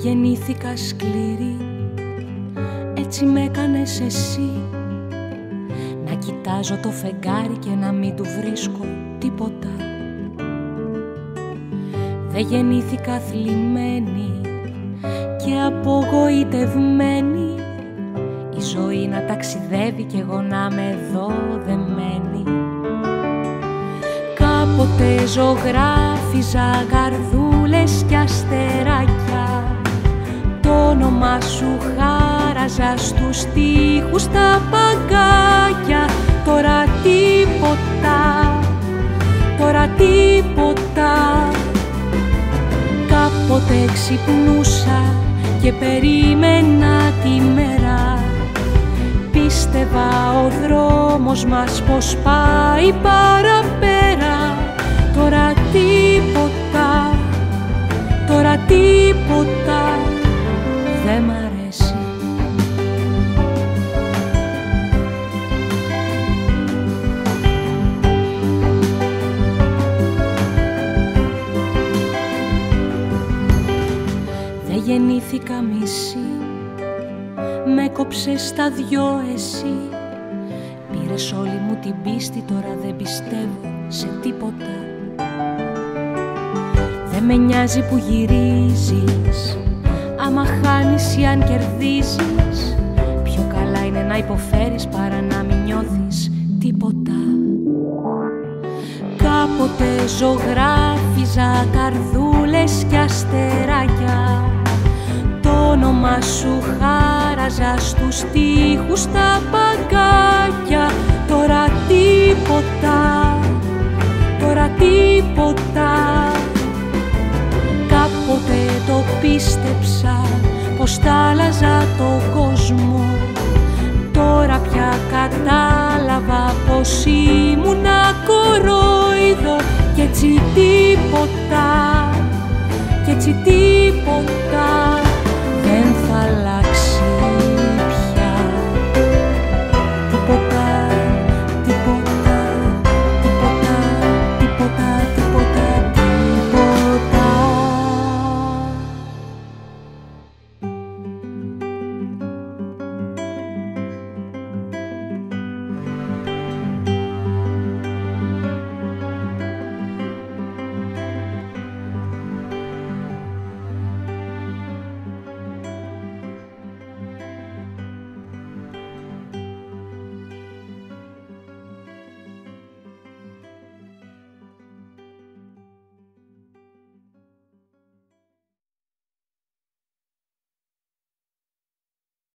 γεννήθηκα σκληρή, έτσι με έκανες εσύ. Να κοιτάζω το φεγγάρι και να μην του βρίσκω τίποτα. Δεν γεννήθηκα θλιμμένη και απογοητευμένη, η ζωή να ταξιδεύει κι εγώ να είμαι εδώ δεμένη. Κάποτε ζωγράφιζα καρδούλες κι αστεράκια, το όνομα σου χάραζα στους τοίχους τα παγκάκια. Τώρα τίποτα, τώρα τίποτα. Κάποτε ξυπνούσα και περίμενα τη μέρα, πίστευα ο δρόμος μας πως πάει παραπέρα. Τώρα τίποτα, τώρα τίποτα δεν μ' αρέσει. Δεν γεννήθηκα μισή, με κόψες στα δυο εσύ. Πήρες όλη μου την πίστη, τώρα δεν πιστεύω σε τίποτα. Δεν με νοιάζει που γυρίζεις, άμα χάνεις ή αν κερδίζεις. Πιο καλά είναι να υποφέρεις παρά να μην νιώθεις τίποτα. Κάποτε ζωγράφιζα καρδούλες κι αστεράκια, το όνομα σου χάραζα στους τοίχους τα παγκάκια. Τώρα τίποτα, τώρα τίποτα. Κάποτε το πίστεψα πως θα άλλαζα το κόσμο, τώρα πια κατάλαβα πως ήμουνα κορόιδο. Κι έτσι τίποτα, κι έτσι τίποτα.